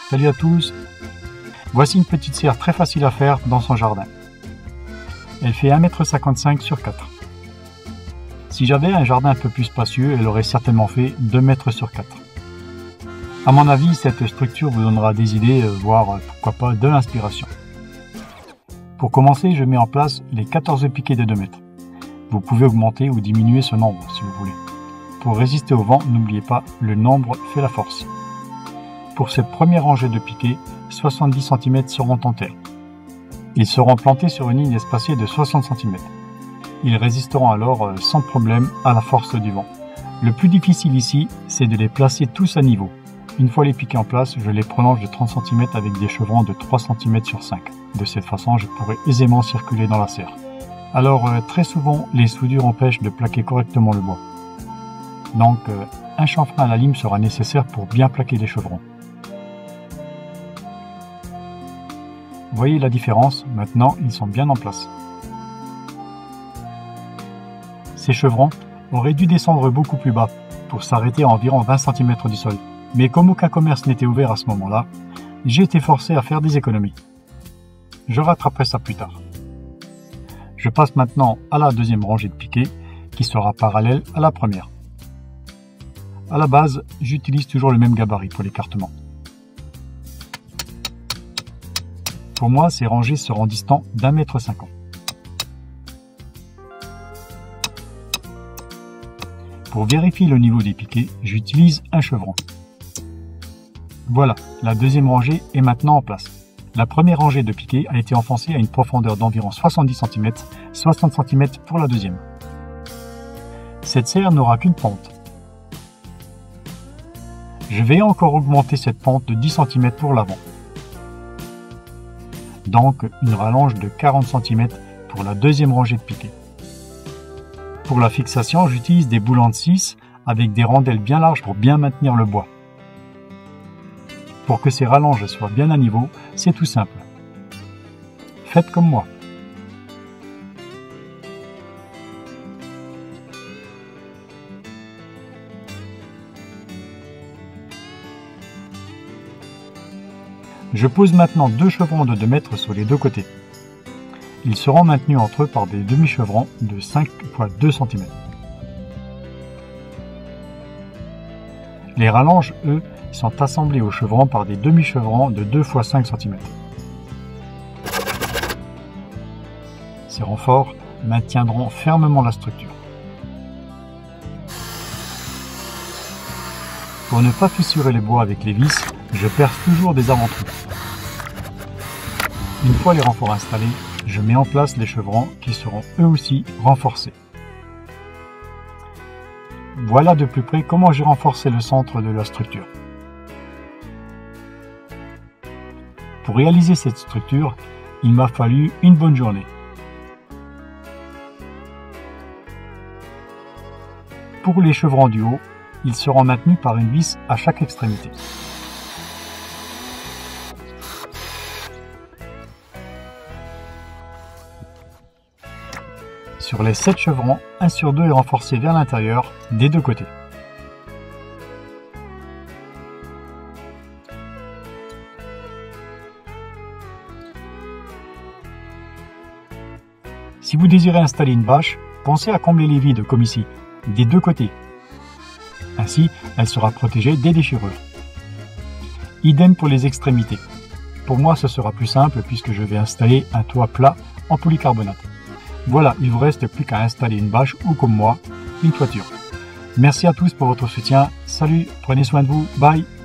Salut à tous. Voici une petite serre très facile à faire dans son jardin. Elle fait 1,55 m sur 4. Si j'avais un jardin un peu plus spacieux, elle aurait certainement fait 2 mètres sur 4. À mon avis, cette structure vous donnera des idées, voire pourquoi pas de l'inspiration. Pour commencer, je mets en place les 14 piquets de 2 mètres. Vous pouvez augmenter ou diminuer ce nombre si vous voulez. Pour résister au vent, n'oubliez pas, le nombre fait la force. Pour cette première rangée de piquets, 70 cm seront en terre. Ils seront plantés sur une ligne espacée de 60 cm. Ils résisteront alors sans problème à la force du vent. Le plus difficile ici, c'est de les placer tous à niveau. Une fois les piquets en place, je les prolonge de 30 cm avec des chevrons de 3 cm sur 5. De cette façon, je pourrai aisément circuler dans la serre. Alors, très souvent, les soudures empêchent de plaquer correctement le bois. Donc, un chanfrein à la lime sera nécessaire pour bien plaquer les chevrons. Voyez la différence, maintenant ils sont bien en place. Ces chevrons auraient dû descendre beaucoup plus bas pour s'arrêter à environ 20 cm du sol. Mais comme aucun commerce n'était ouvert à ce moment-là, j'ai été forcé à faire des économies. Je rattraperai ça plus tard. Je passe maintenant à la deuxième rangée de piquets qui sera parallèle à la première. À la base, j'utilise toujours le même gabarit pour l'écartement. Pour moi, ces rangées seront distantes d'1,50 m. Pour vérifier le niveau des piquets, j'utilise un chevron. Voilà, la deuxième rangée est maintenant en place. La première rangée de piquets a été enfoncée à une profondeur d'environ 70 cm, 60 cm pour la deuxième. Cette serre n'aura qu'une pente. Je vais encore augmenter cette pente de 10 cm pour l'avant. Donc une rallonge de 40 cm pour la deuxième rangée de piquets. Pour la fixation, j'utilise des boulons de 6 avec des rondelles bien larges pour bien maintenir le bois. Pour que ces rallonges soient bien à niveau, c'est tout simple. Faites comme moi. Je pose maintenant deux chevrons de 2 mètres sur les deux côtés. Ils seront maintenus entre eux par des demi-chevrons de 5 x 2 cm. Les rallonges, eux, sont assemblés aux chevrons par des demi-chevrons de 2 x 5 cm. Ces renforts maintiendront fermement la structure. Pour ne pas fissurer les bois avec les vis, je perce toujours des avant-trous. Une fois les renforts installés, je mets en place les chevrons qui seront eux aussi renforcés. Voilà de plus près comment j'ai renforcé le centre de la structure. Pour réaliser cette structure, il m'a fallu une bonne journée. Pour les chevrons du haut, ils seront maintenus par une vis à chaque extrémité. Sur les 7 chevrons, 1 sur 2 est renforcé vers l'intérieur des deux côtés. Si vous désirez installer une bâche, pensez à combler les vides comme ici, des deux côtés. Ainsi, elle sera protégée des déchirures. Idem pour les extrémités. Pour moi, ce sera plus simple puisque je vais installer un toit plat en polycarbonate. Voilà, il ne vous reste plus qu'à installer une bâche ou comme moi, une toiture. Merci à tous pour votre soutien. Salut, prenez soin de vous. Bye.